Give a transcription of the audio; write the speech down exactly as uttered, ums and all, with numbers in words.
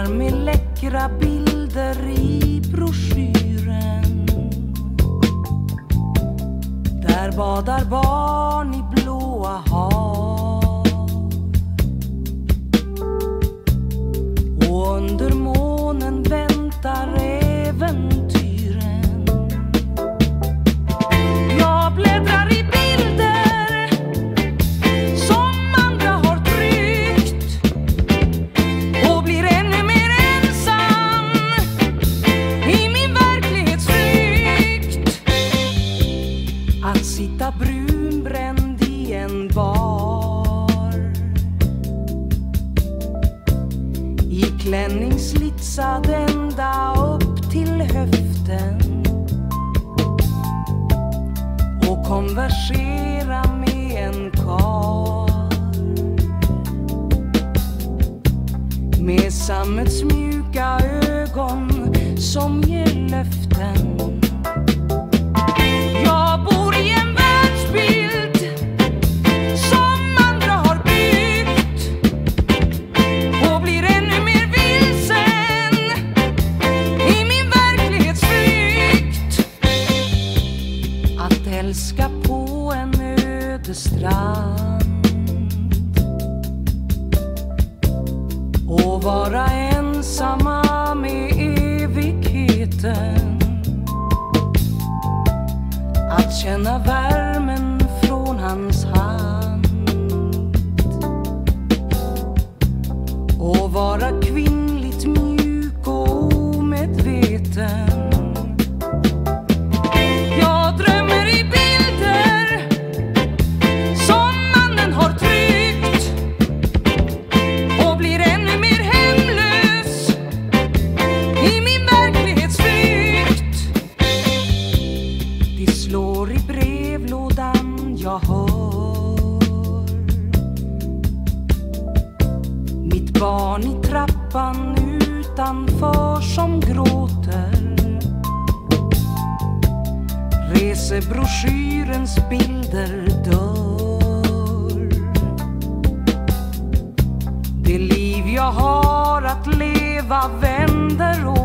bläddrar med läckra bilder i broschyren. Där badar barn i blåa hav, och under månen väntar äventyren. Jag bläddrar i bilder som andra har tryckt och blir ännu mer ensam i min verklighetsflykt. Att sitta brunbränd i en bar, i klänning slitsad ända upp till höften, och konversera med en karl med sammets mjuka ögon som ger löften. Jag bor i en världsbild som andra har byggt och blir ännu mer vilsen i min verklighetsflykt. Att älska på en öde strand och vara ensamma med evigheten. Att känna värmen från hans hand och vara kvinnligt mjuk och omedveten. Jag drömmer i bilder som mannen har tryckt och blir ännu mer hemlös i min verklighetsflykt. Det slår i brevlådan, jag hör mitt barn i trappan utanför som gråter. Resebroschyrens bilder dör. Det liv jag har att leva vänder åt.